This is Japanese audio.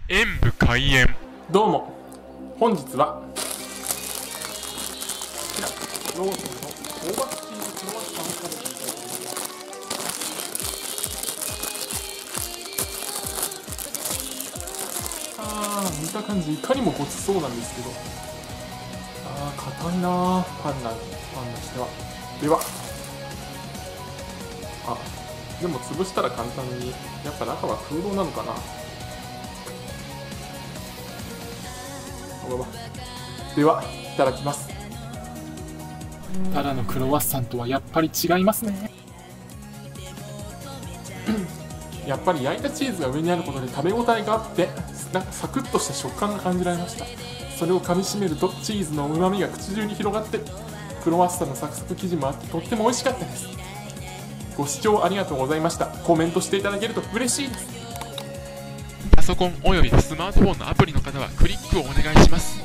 演武開演。 どうも、本日はこちらローソンの香ばしチーズクロワッサンを食べていただきます。見た感じいかにもごちそうなんですけど、硬いなー、パンとしては。では、でも潰したら簡単に、やっぱ中は空洞なのかな。では、いただきます。ただのクロワッサンとはやっぱり違いますね。やっぱり焼いたチーズが上にあることで食べ応えがあって、なんかサクッとした食感が感じられました。それを噛みしめるとチーズのうまみが口中に広がって、クロワッサンのサクサク生地もあってとっても美味しかったです。ご視聴ありがとうございました。コメントしていただけると嬉しいです。 パソコンおよびスマートフォンのアプリの方はクリックをお願いします。